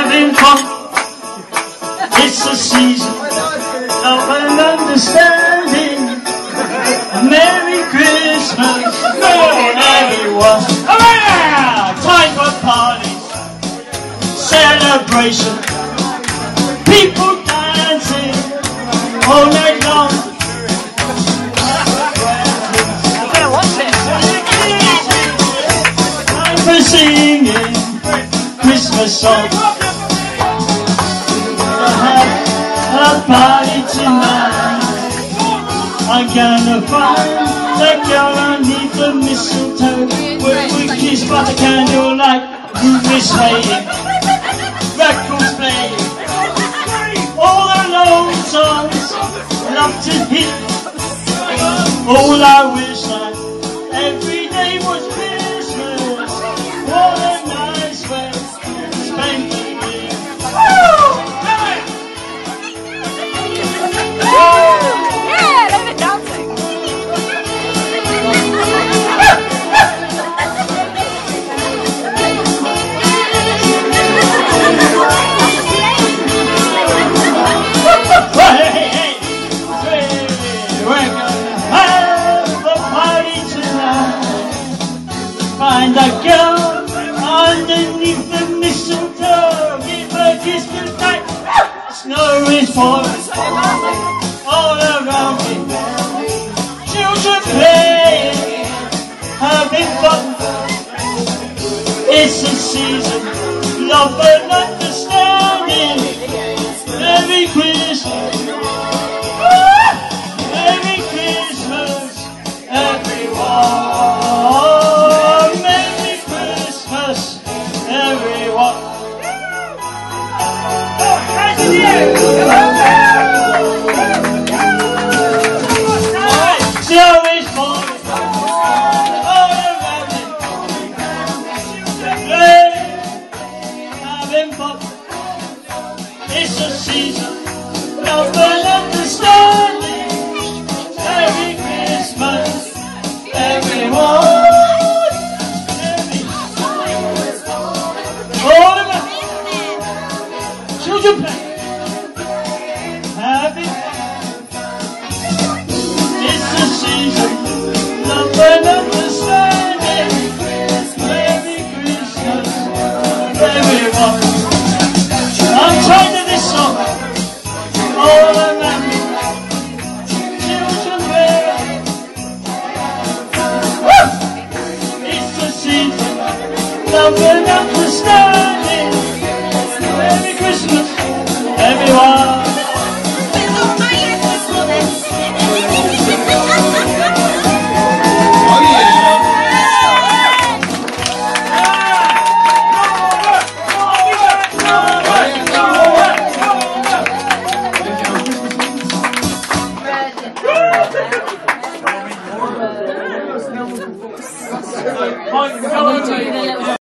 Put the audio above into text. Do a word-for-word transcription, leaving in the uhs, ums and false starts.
having fun. It's the season of an understanding. Merry Christmas, Merry everyone. Oh yeah! Time for parties, celebration, people dancing all night long. Time for singing Christmas songs. We'll have a party tonight. I'm gonna find that girl underneath the mistletoe, where we kiss by the candlelight. Roof is swaying, records playing, all the lone songs love to hit. All I wish that every day was Christmas. What a nice way to spend the year. Find a girl underneath the mistletoe. Give her a kiss tonight. Snow is falling all around me. Children playing, having fun. It's the season, love and understanding. Merry Christmas, Merry Christmas, everyone. Everyone. Snow is falling all around me. Play, having fun. It's a season, love and understanding. Merry Christmas, everyone. Children play, happy. It's the season, love and understanding. Merry Christmas, everyone. I'm tired of this song, all around me. Children play. It's the season, love and understanding. Merry Christmas, everyone. Oh, yeah.